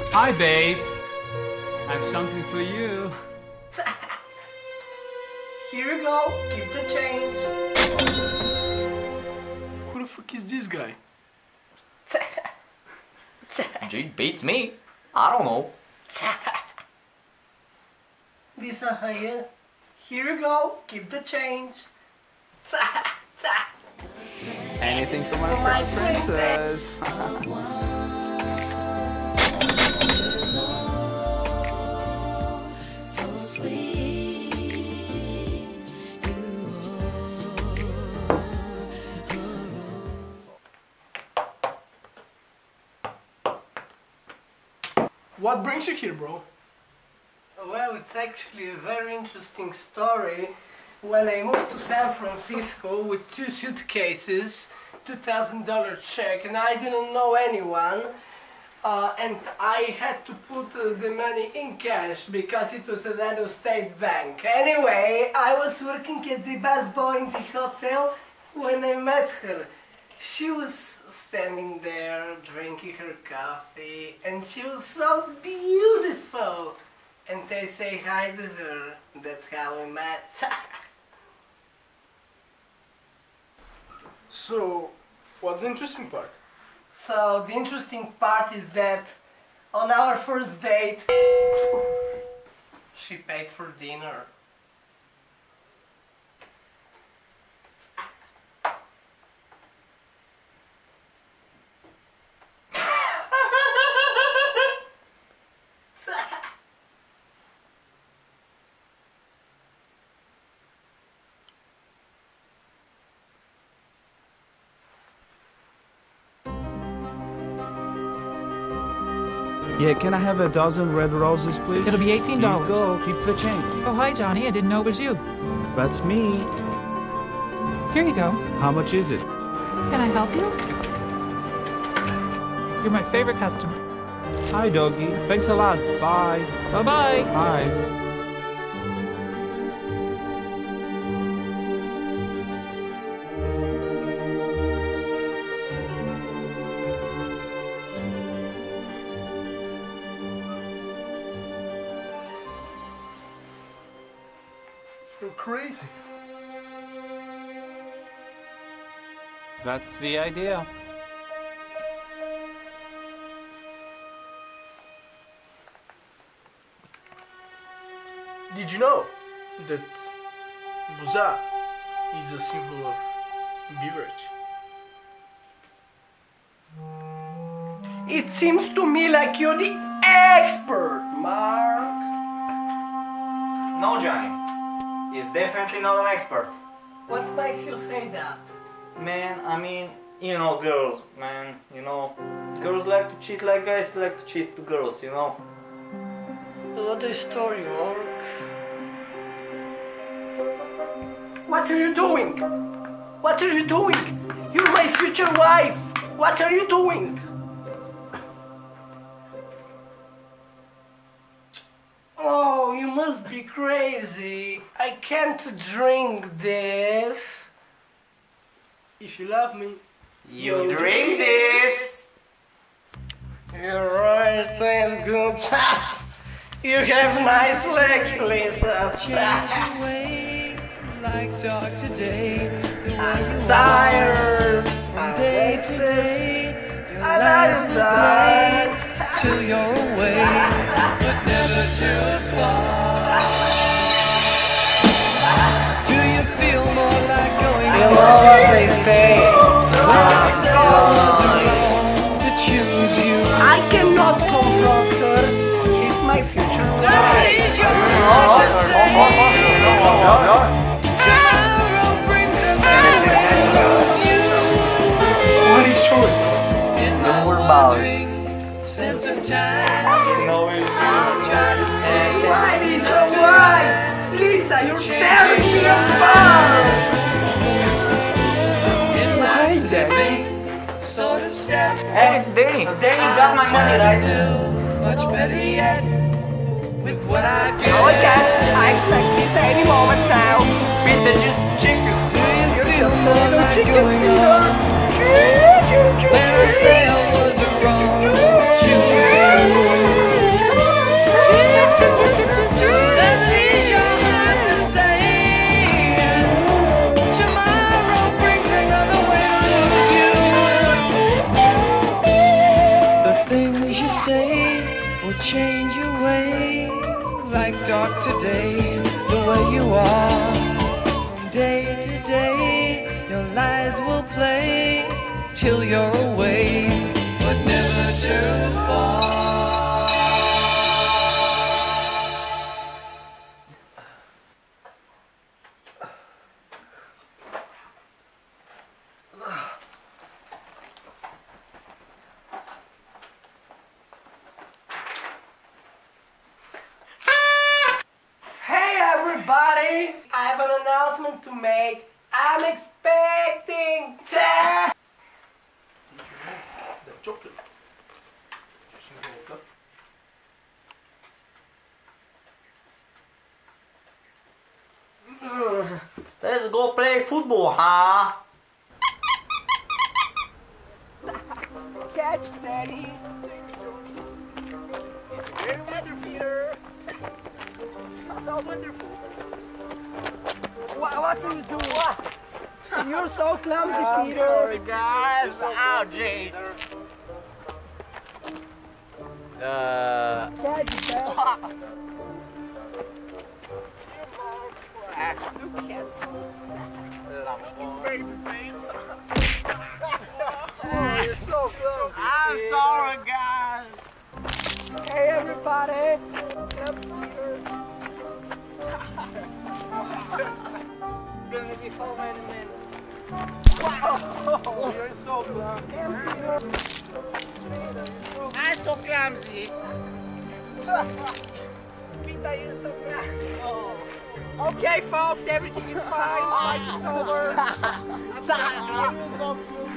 Hi, babe. I have something for you. Here you go, keep the change. Who the fuck is this guy? Gee, beats me. I don't know. Lisa, here. Here you go, keep the change. Anything for my princess. What brings you here, bro? Well, it's actually a very interesting story. When I moved to San Francisco with 2 suitcases, $2,000 check, and I didn't know anyone, and I had to put the money in cash because it was at Iowa State Bank. Anyway, I was working at the busboy in the hotel when I met her. She was standing there drinking her coffee, and she was so beautiful. And I say hi to her. That's how we met. So, what's the interesting part? So the interesting part is that on our first date, she paid for dinner. Yeah, can I have a dozen red roses, please? It'll be $18. Here you go, keep the change. Oh, hi, Johnny. I didn't know it was you. That's me. Here you go. How much is it? Can I help you? You're my favorite customer. Hi, doggy. Thanks a lot. Bye. Bye-bye. Bye. You're crazy. That's the idea. Did you know that Buza is a symbol of beverage? It seems to me like you're the expert, Mark. No, Johnny. He's definitely not an expert. What makes you say that? Man, I mean, you know girls, man, you know. Girls like to cheat like guys like to cheat to girls, you know. What a story, Mark. What are you doing? What are you doing? You're my future wife. What are you doing? Oh, you must be crazy. I can't drink this. If you love me, You drink this! You're right, that's good. You have nice legs, Lisa. Like dog today, I'm tired. from day to day, your I'm lies will tired. play till you're away, but never too far. Do you feel more like going You know what they say. to choose you? I cannot confront her. She's my future wife. That is your right to say. Tomorrow brings a moment to lose you. what is short? In Don't the worry about it. wandering sense of time. You know it's Why, Lisa, why? Lisa, you're tearing me apart. Why, Daddy? Sort of step Hey, it's Danny. Danny got my money, right? much better yet with what I get. Oh, yeah, I expect Lisa any moment now. Peter, just chicken. You're just a little chicken on. When I say I was wrong, choose you. like dark today, the way you are. From day to day, your lies will play till you're away, but never too far. Everybody, I have an announcement to make. I'm expecting Tara. Let's go play football, huh? Catch, Daddy. Very wonderful, Peter. So wonderful. What do you do? What? You're so clumsy, Peter. Sorry, guys. Ow, Jay. Catch, Dad. Look at baby face. Oh, you're so close. I'm sorry, guys. Hey, everybody. Gonna be home in a minute. Wow. You're so clumsy. I'm so clumsy. Peter, you're so clumsy. Oh. Okay, folks, everything is fine. Fight is over. I'm so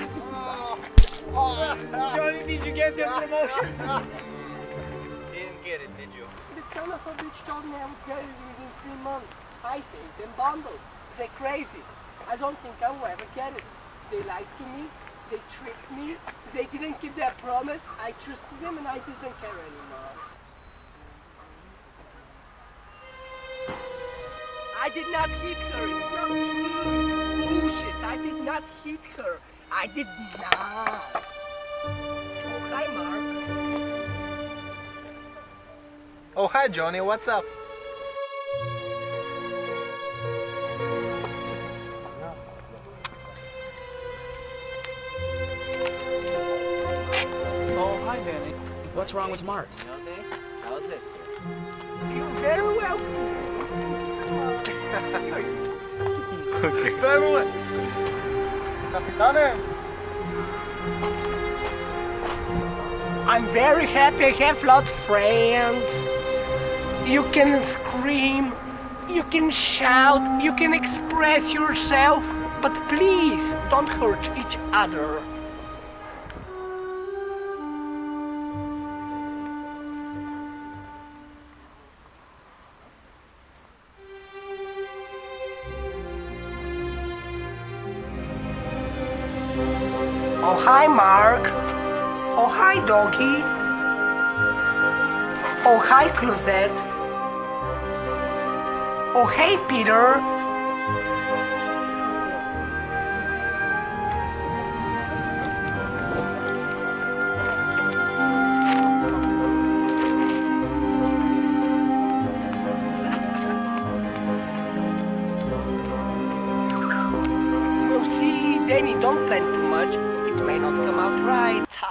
Johnny, did you get your promotion? Didn't get it, did you? The son of a bitch told me I would get it within 3 months. I saved them bundles. They're crazy. I don't think I will ever get it. They lied to me. They tricked me. They didn't keep their promise. I trusted them and I didn't care anymore. I did not hit her. It's not true. It's bullshit. I did not hit her. I did not. Oh, hi, Mark. Oh, hi, Johnny. What's up? Oh, hi, Danny. What's wrong with Mark? How's it, sir? You're very welcome. Farewell. Capitane. I'm very happy. I have a lot of friends. You can scream, you can shout, you can express yourself, but please don't hurt each other. Oh, hi, Mark. Oh, hi, Doggy. Oh, hi, Closette. Oh, hey, Peter. Oh, see, Danny, don't plan too much. It may not come out right.